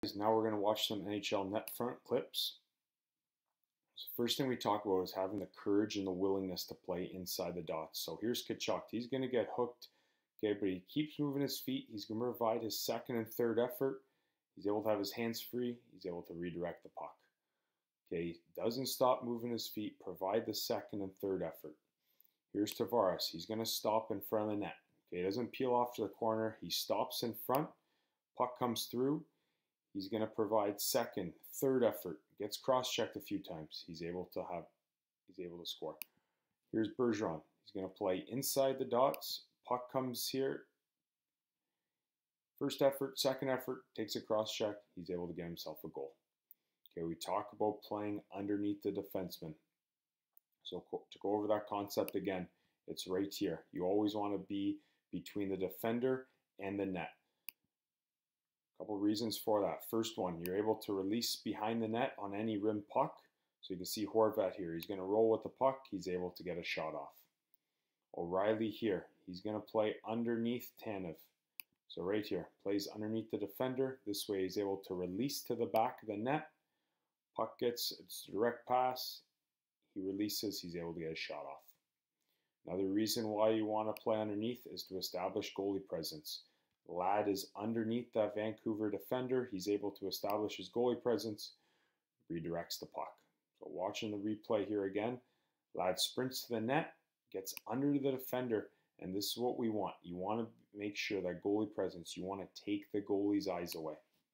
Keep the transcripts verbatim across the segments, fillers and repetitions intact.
Now we're going to watch some N H L net front clips. So first thing we talk about is having the courage and the willingness to play inside the dots. So here's Tkachuk. He's going to get hooked, okay, but he keeps moving his feet. He's going to provide his second and third effort. He's able to have his hands free. He's able to redirect the puck. Okay, he doesn't stop moving his feet. Provide the second and third effort. Here's Tavares. He's going to stop in front of the net. Okay, he doesn't peel off to the corner. He stops in front. Puck comes through. He's going to provide second, third effort. Gets cross-checked a few times. He's able to have, he's able to score. Here's Bergeron. He's going to play inside the dots. Puck comes here. First effort, second effort, takes a cross-check. He's able to get himself a goal. Okay, we talk about playing underneath the defenseman. So to go over that concept again, it's right here. You always want to be between the defender and the net. Couple reasons for that. First one, you're able to release behind the net on any rim puck. So you can see Horvat here. He's going to roll with the puck. He's able to get a shot off. O'Reilly here. He's going to play underneath Tanev. So right here, plays underneath the defender. This way he's able to release to the back of the net. Puck gets, it's a direct pass. He releases. He's able to get a shot off. Another reason why you want to play underneath is to establish goalie presence. Ladd is underneath that Vancouver defender. He's able to establish his goalie presence, redirects the puck. So watching the replay here again, Ladd sprints to the net, gets under the defender, and this is what we want. You want to make sure that goalie presence, you want to take the goalie's eyes away.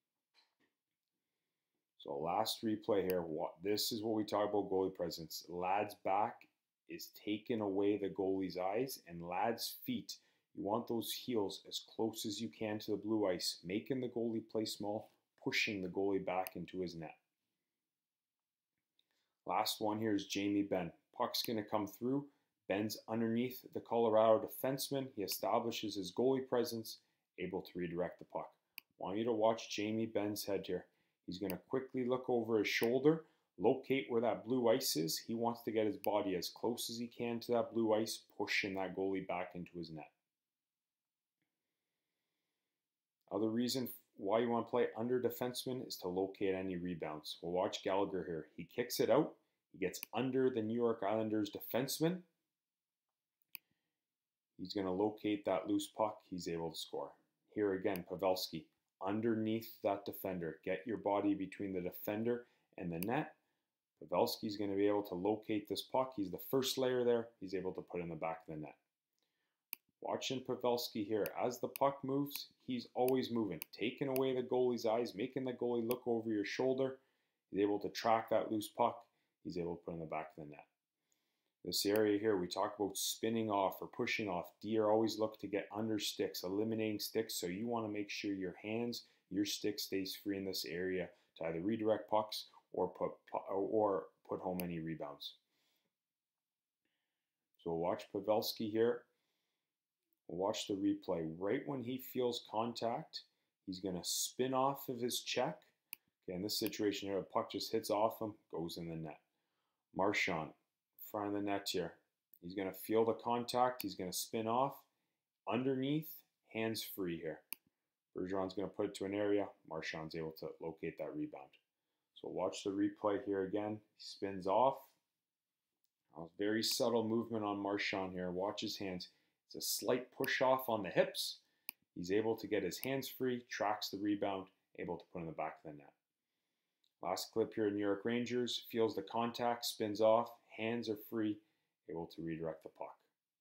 So last replay here, this is what we talk about goalie presence. Ladd's back is taking away the goalie's eyes, and Ladd's feet, you want those heels as close as you can to the blue ice, making the goalie play small, pushing the goalie back into his net. Last one here is Jamie Benn. Puck's going to come through. Benn's underneath the Colorado defenseman. He establishes his goalie presence, able to redirect the puck. Want you to watch Jamie Benn's head here. He's going to quickly look over his shoulder, locate where that blue ice is. He wants to get his body as close as he can to that blue ice, pushing that goalie back into his net. Other reason why you want to play under defenseman is to locate any rebounds. We'll watch Gallagher here. He kicks it out. He gets under the New York Islanders defenseman. He's going to locate that loose puck. He's able to score. Here again, Pavelski, underneath that defender. Get your body between the defender and the net. Pavelski's going to be able to locate this puck. He's the first layer there. He's able to put it in the back of the net. Watching Pavelski here, as the puck moves, he's always moving, taking away the goalie's eyes, making the goalie look over your shoulder. He's able to track that loose puck. He's able to put it in the back of the net. This area here, we talk about spinning off or pushing off. Deer always look to get under sticks, eliminating sticks, so you want to make sure your hands, your stick stays free in this area to either redirect pucks or put, or put home any rebounds. So we'll watch Pavelski here. We'll watch the replay. Right when he feels contact, he's going to spin off of his check. Okay, in this situation here, the puck just hits off him, goes in the net. Marchand, front of the net here. He's going to feel the contact. He's going to spin off. Underneath, hands free here. Bergeron's going to put it to an area. Marchand's able to locate that rebound. So watch the replay here again. He spins off. A very subtle movement on Marchand here. Watch his hands. It's a slight push off on the hips. He's able to get his hands free, tracks the rebound, able to put in the back of the net. Last clip here, New York Rangers, feels the contact, spins off, hands are free, able to redirect the puck.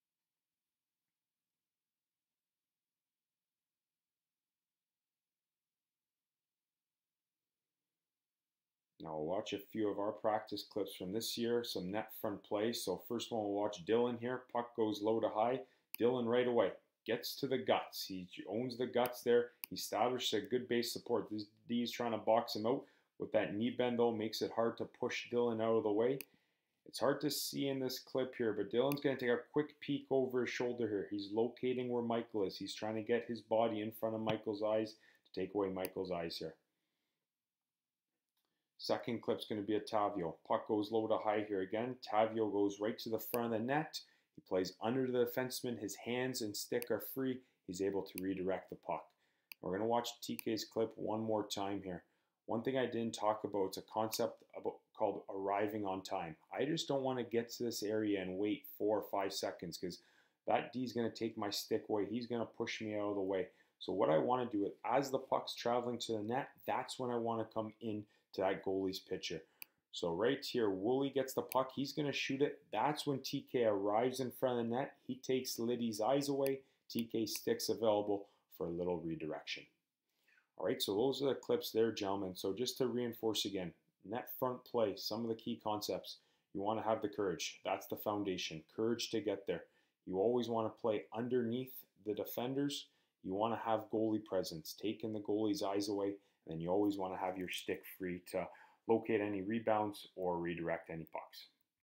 Now we'll watch a few of our practice clips from this year, some net front play. So first one, we'll watch Dylan here. Puck goes low to high. Dylan right away gets to the guts. He owns the guts there. He established a good base support. This D is trying to box him out. With that knee bend, though, makes it hard to push Dylan out of the way. It's hard to see in this clip here, but Dylan's going to take a quick peek over his shoulder here. He's locating where Michael is. He's trying to get his body in front of Michael's eyes to take away Michael's eyes here. Second clip's going to be a Tavio. Puck goes low to high here again. Tavio goes right to the front of the net. He plays under the defenseman. His hands and stick are free. He's able to redirect the puck. We're going to watch T K's clip one more time here. One thing I didn't talk about is a concept about, called arriving on time. I just don't want to get to this area and wait four or five seconds because that D is going to take my stick away. He's going to push me out of the way. So what I want to do is, as the puck's traveling to the net, that's when I want to come in to that goalie's picture. So right here, Wooly gets the puck. He's going to shoot it. That's when T K arrives in front of the net. He takes Liddy's eyes away. T K stick's available for a little redirection. All right, so those are the clips there, gentlemen. So just to reinforce again, net front play, some of the key concepts. You want to have the courage. That's the foundation. Courage to get there. You always want to play underneath the defenders. You want to have goalie presence, taking the goalie's eyes away, and then you always want to have your stick free to locate any rebounds or redirect any pucks.